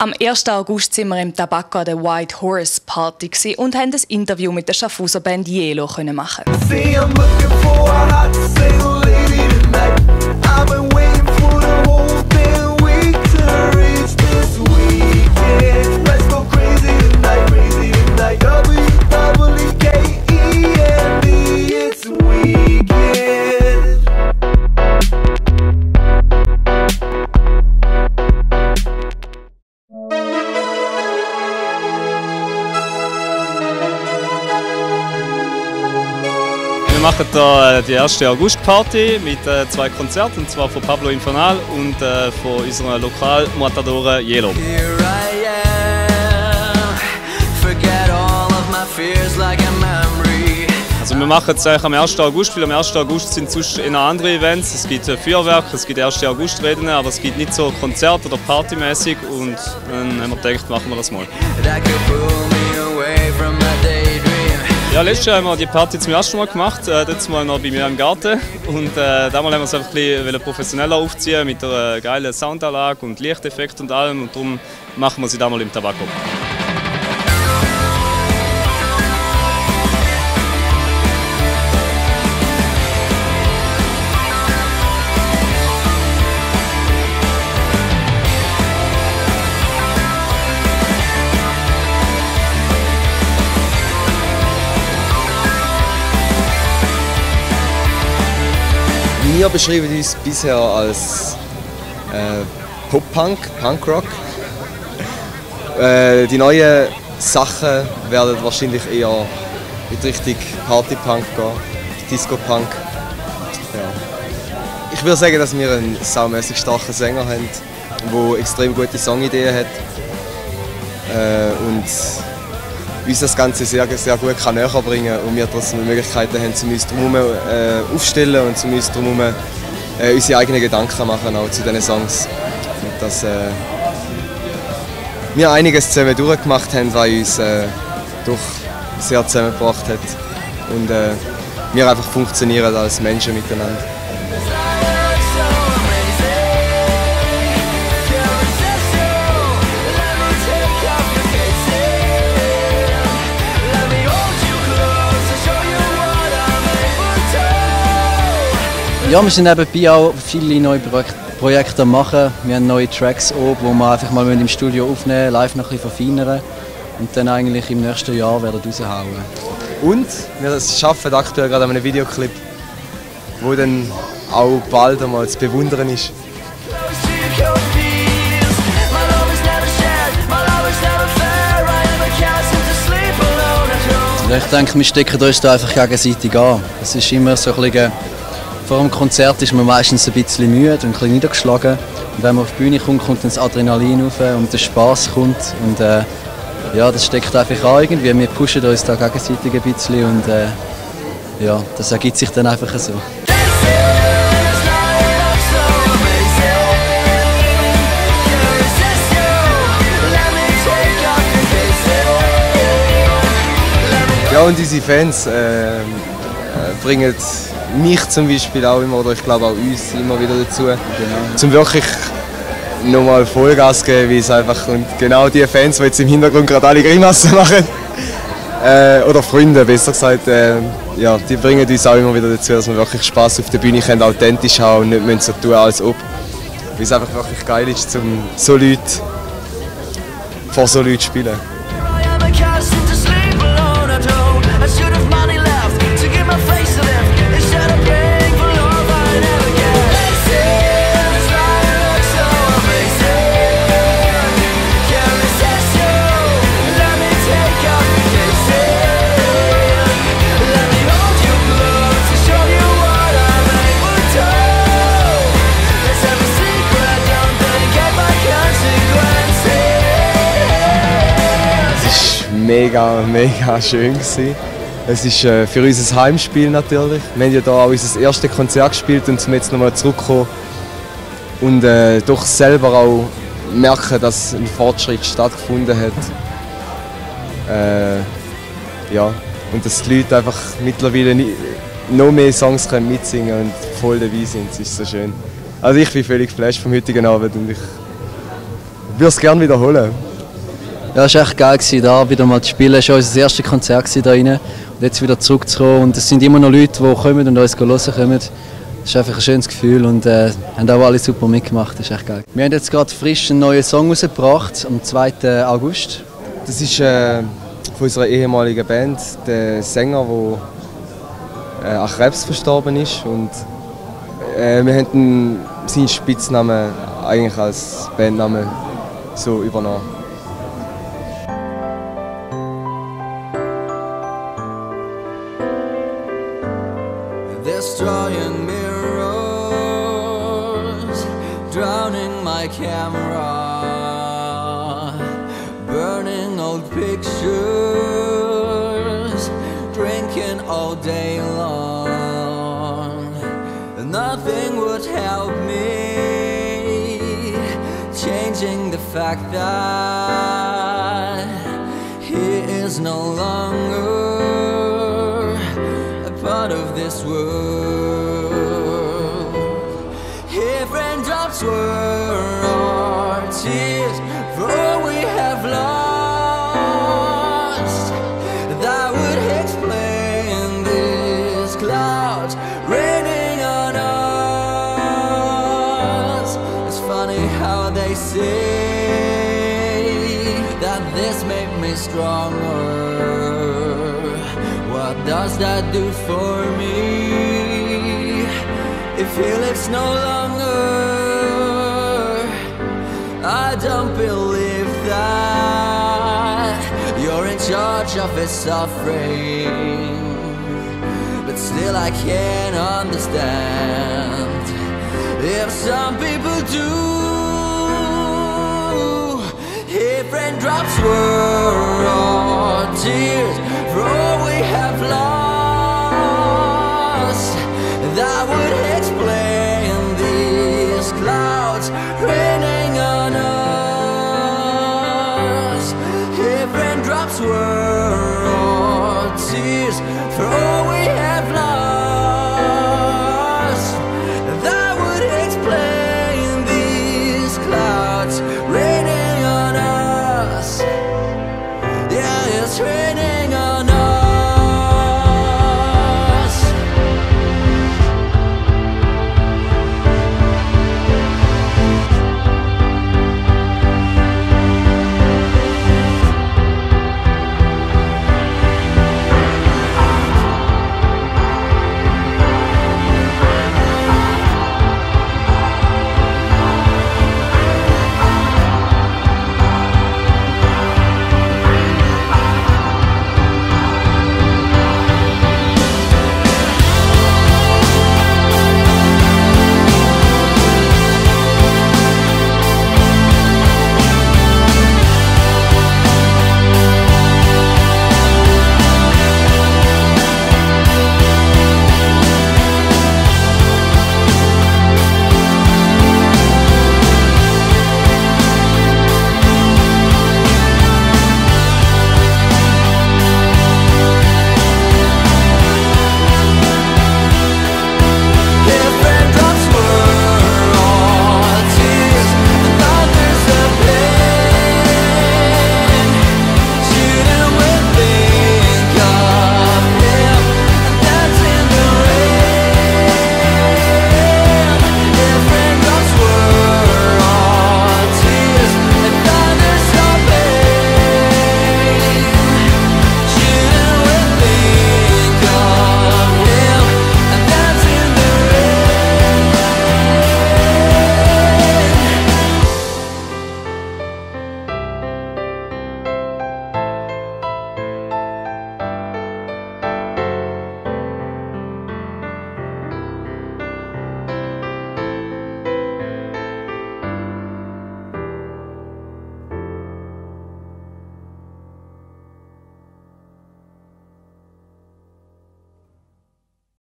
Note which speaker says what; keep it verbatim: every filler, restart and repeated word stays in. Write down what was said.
Speaker 1: Am ersten August sind wir im Tabacco an der White Horse Party und haben ein Interview mit der Schaffhauser Band Yelo machen.
Speaker 2: Wir machen hier die erste August-Party mit äh, zwei Konzerten, und zwar von Pablo Infernal und äh, von unseren Lokalmatadoren Yelo. Also wir machen es am ersten August, weil am ersten August sind sonst eher andere Events. Es gibt Feuerwerk, es gibt erste August-Reden, aber es gibt nicht so Konzert- oder Partymäßig, und dann haben wir gedacht, machen wir das mal. Ja, letztes Jahr haben wir die Party zum ersten Mal gemacht, äh, letztes Mal noch bei mir im Garten. Und äh, damals haben wir es einfach ein bisschen professioneller aufziehen mit einer geilen Soundanlage und Lichteffekt und allem. Und darum machen wir sie damals im Tabacco.
Speaker 3: Wir beschreiben uns bisher als äh, Pop-Punk, Punk-Rock. Äh, die neuen Sachen werden wahrscheinlich eher in die Richtung Party-Punk gehen, Disco-Punk. Ja. Ich würde sagen, dass wir einen saumässig starken Sänger haben, der extrem gute Songideen hat äh, und uns das Ganze sehr, sehr gut kann näher bringen und wir trotzdem Möglichkeiten haben, zu uns drumherum äh, aufstellen und zu uns drumherum äh, unsere eigenen Gedanken machen auch zu diesen Songs. Und dass äh, wir einiges zusammen durchgemacht haben, was uns äh, doch sehr zusammengebracht hat und äh, wir einfach funktionieren als Menschen miteinander.
Speaker 4: Ja, wir sind nebenbei auch viele neue Projekte am machen. Wir haben neue Tracks oben, die wir einfach mal im Studio aufnehmen, live noch ein bisschen verfeinern und dann eigentlich im nächsten Jahr werden raushauen.
Speaker 3: Und wir arbeiten aktuell gerade an einem Videoclip, der dann auch bald einmal zu bewundern ist.
Speaker 4: Ich denke, wir stecken uns da einfach gegenseitig an. Es ist immer so ein bisschen, vor dem Konzert ist man meistens ein bisschen müde und ein bisschen niedergeschlagen. Und wenn man auf die Bühne kommt, kommt dann das Adrenalin rauf und der Spass kommt. Und äh, ja, das steckt einfach an irgendwie. Wir pushen uns da gegenseitig ein bisschen und äh, ja, das ergibt sich dann einfach so.
Speaker 3: Ja, und unsere Fans äh, bringen mich zum Beispiel auch immer, oder ich glaube auch uns immer wieder dazu, genau. Zum wirklich nochmal Vollgas geben, wie es einfach, und genau die Fans, die jetzt im Hintergrund gerade alle Grimassen machen, äh, oder Freunde besser gesagt, äh, ja, die bringen uns auch immer wieder dazu, dass wir wirklich Spass auf der Bühne können, authentisch haben und nicht müssen so tun, als ob. Weil es einfach wirklich geil ist, um so Leute, vor so Leuten zu spielen. Mega, mega schön gewesen. Es ist äh, für uns ein Heimspiel natürlich. Wir haben ja hier auch unser erstes Konzert gespielt und sind jetzt nochmal zurückgekommen und äh, doch selber auch merken, dass ein Fortschritt stattgefunden hat. Äh, ja, und dass die Leute einfach mittlerweile noch mehr Songs können mitsingen und voll dabei sind. Das ist so schön. Also ich bin völlig geflasht vom heutigen Abend und ich würde es gerne wiederholen.
Speaker 4: Ja, es war echt geil, hier wieder mal zu spielen. Es war unser erstes Konzert hier drin. Und jetzt wieder zurückzukommen. Und es sind immer noch Leute, die kommen und uns hören kommen. Das ist einfach ein schönes Gefühl und äh, haben auch alle super mitgemacht. Das ist echt geil. Wir haben jetzt gerade frisch einen neuen Song rausgebracht, am zweiten August.
Speaker 3: Das ist äh, von unserer ehemaligen Band, der Sänger, der äh, an Krebs verstorben ist. Und, äh, wir haben den, seinen Spitznamen eigentlich als Bandnamen so übernommen.
Speaker 5: Destroying mirrors, drowning my camera, burning old pictures, drinking all day long. Nothing would help me, changing the fact that he is no longer part of this world. If raindrops were our tears for all we have lost, that would explain these clouds raining on us. It's funny how they say that this made me stronger. What does that do for me? If he lives no longer, I don't believe that you're in charge of his suffering. But still I can't understand if some people do. If raindrops were our tears for all we have lost, that would explain these clouds raining on us. If raindrops were our tears for all we have lost,